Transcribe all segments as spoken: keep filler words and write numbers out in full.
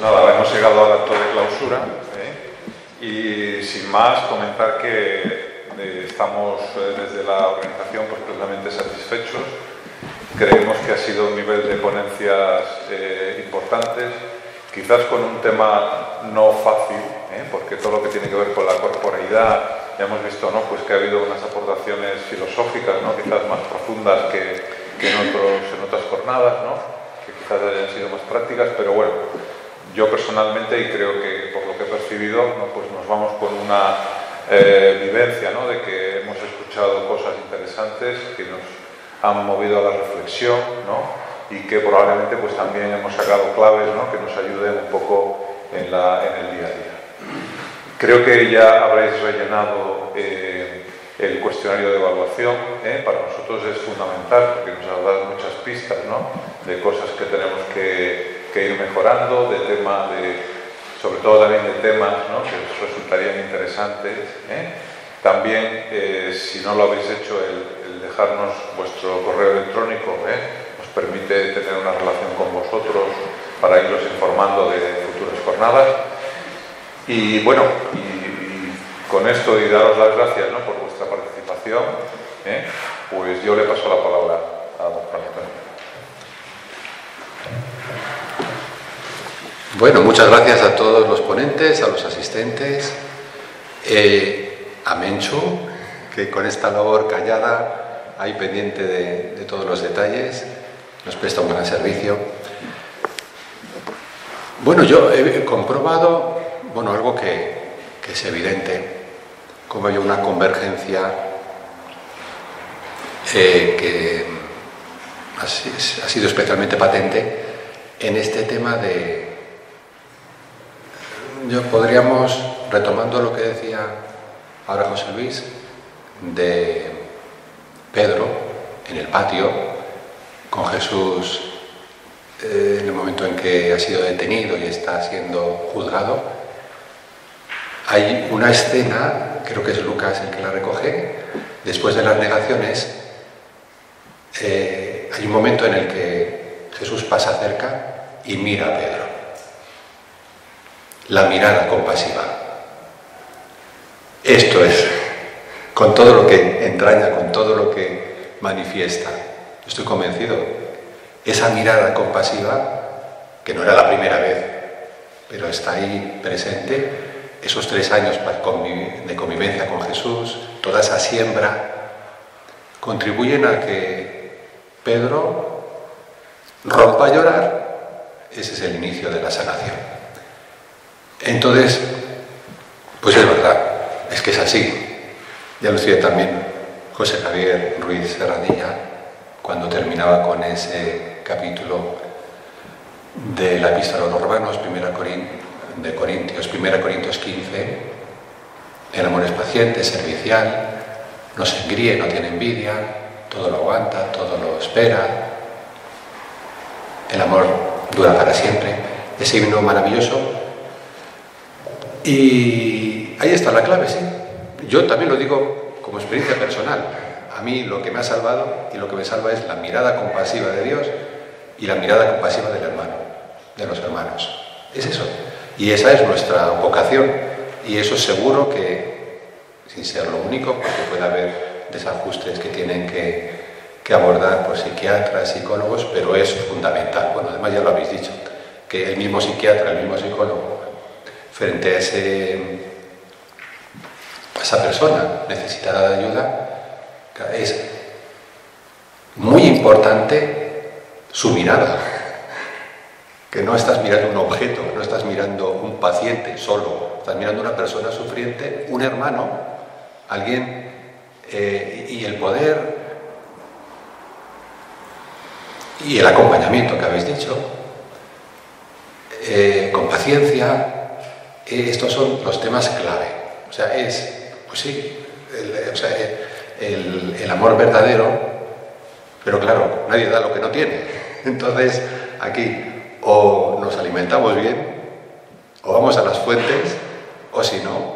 nada, hemos llegado al acto de clausura, ¿eh? Y sin más comentar que eh, estamos eh, desde la organización pues, plenamente satisfechos. Creemos que ha sido un nivel de ponencias eh, importantes, quizás con un tema no fácil, ¿eh? Porque todo lo que tiene que ver con la corporeidad, ya hemos visto, ¿no? Pues que ha habido unas aportaciones filosóficas, ¿no? Quizás más profundas que, que en, otros, en otras jornadas, ¿no? Que quizás hayan sido más prácticas, pero bueno, yo personalmente, y creo que por lo que he percibido, ¿no? Pues nos vamos con una eh, vivencia, ¿no? De que hemos escuchado cosas interesantes que nos han movido a la reflexión, ¿no? Y que probablemente pues también hemos sacado claves, ¿no? Que nos ayuden un poco en, la, en el día a día. Creo que ya habréis rellenado eh, el cuestionario de evaluación, ¿eh? Para nosotros es fundamental porque nos ha dado muchas pistas, ¿no? De cosas que tenemos que, que ir mejorando, de tema de, sobre todo también de temas, ¿no? Que os resultarían interesantes, ¿eh? También, eh, si no lo habéis hecho, el, el dejarnos vuestro correo electrónico, ¿eh? Os permite tener una relación con vosotros para iros informando de futuras jornadas. Y bueno, y, y con esto y daros las gracias, ¿no? Por vuestra participación, ¿eh? Pues yo le paso la palabra a don Juan Antonio. Bueno, muchas gracias a todos los ponentes, a los asistentes, eh, a Menchu, que con esta labor callada, ahí pendiente de, de todos los detalles, nos presta un gran servicio. Bueno, yo he comprobado, bueno, algo que, que es evidente, como hay una convergencia eh, que ha, ha sido especialmente patente en este tema de... Yo podríamos, retomando lo que decía ahora José Luis, de Pedro en el patio, con Jesús eh, en el momento en que ha sido detenido y está siendo juzgado, hay una escena, creo que es Lucas el que la recoge, después de las negaciones, eh, hay un momento en el que Jesús pasa cerca y mira a Pedro. La mirada compasiva. Esto es, con todo lo que entraña, con todo lo que manifiesta, estoy convencido, esa mirada compasiva, que no era la primera vez, pero está ahí presente, esos tres años de convivencia con Jesús, toda esa siembra, contribuyen a que Pedro rompa a llorar. Ese es el inicio de la sanación. Entonces, pues es verdad, es que es así. Ya lo decía también José Javier Ruiz Serradilla cuando terminaba con ese capítulo de la Epístola a los Romanos, primera de Corintios, primera Corintios quince, el amor es paciente, servicial, no se engríe, no tiene envidia, todo lo aguanta, todo lo espera, el amor dura para siempre, ese himno maravilloso. Y ahí está la clave, sí. Yo también lo digo como experiencia personal. A mí lo que me ha salvado y lo que me salva es la mirada compasiva de Dios y la mirada compasiva del hermano, de los hermanos. Es eso. Y esa es nuestra vocación. Y eso seguro que, sin ser lo único, porque puede haber desajustes que tienen que, que abordar por psiquiatras, psicólogos, pero es fundamental. Bueno, además ya lo habéis dicho, que el mismo psiquiatra, el mismo psicólogo, frente a, ese, a esa persona necesitada de ayuda, es muy importante su mirada, que no estás mirando un objeto, no estás mirando un paciente solo, estás mirando una persona sufriente, un hermano, alguien, eh, y el poder y el acompañamiento que habéis dicho, eh, con paciencia. Estos son los temas clave. O sea, es, pues sí, el, o sea, el, el amor verdadero, pero claro, nadie da lo que no tiene. Entonces, aquí, o nos alimentamos bien, o vamos a las fuentes, o si no,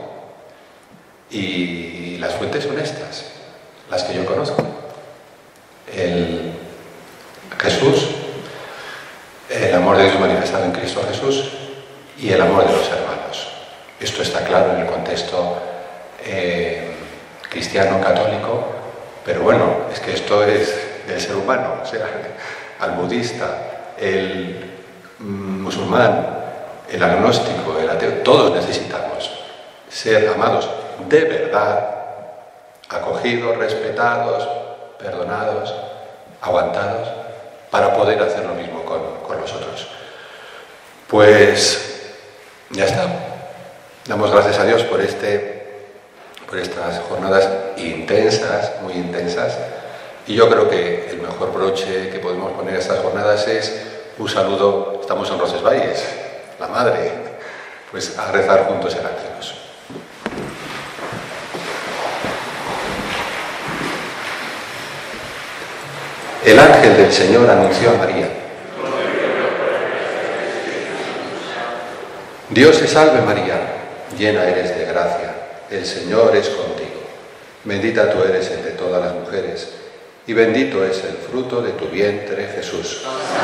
y las fuentes son estas, las que yo conozco. El Jesús, el amor de Dios manifestado en Cristo Jesús, y el amor de los hermanos. Esto está claro en el contexto eh, cristiano católico, pero bueno, es que esto es del ser humano, o sea, al budista, el musulmán, el agnóstico, el ateo, todos necesitamos ser amados de verdad, acogidos, respetados, perdonados, aguantados, para poder hacer lo mismo con, con los otros. Pues ya está. Damos gracias a Dios por, este, por estas jornadas intensas, muy intensas, y yo creo que el mejor broche que podemos poner a estas jornadas es un saludo. Estamos en Roncesvalles, la Madre, pues a rezar juntos el Ángelus. El ángel del Señor anunció a María: Dios te salve María, llena eres de gracia, el Señor es contigo. Bendita tú eres entre todas las mujeres, y bendito es el fruto de tu vientre, Jesús.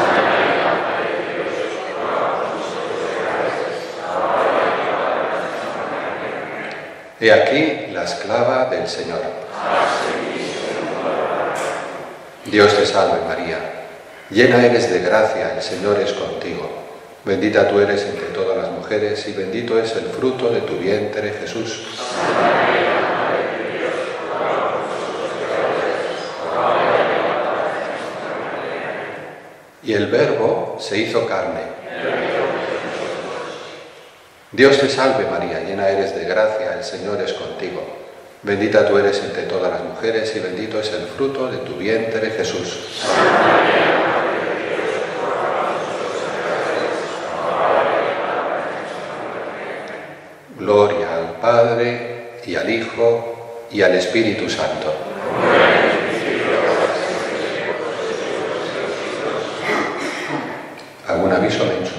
He aquí la esclava del Señor. Dios te salve María, llena eres de gracia, el Señor es contigo. Bendita tú eres entre todas las mujeres y bendito es el fruto de tu vientre, Jesús. Y el Verbo se hizo carne. Dios te salve María, llena eres de gracia, el Señor es contigo. Bendita tú eres entre todas las mujeres y bendito es el fruto de tu vientre, Jesús. Gloria al Padre y al Hijo y al Espíritu Santo. ¿Algún aviso, Menchu?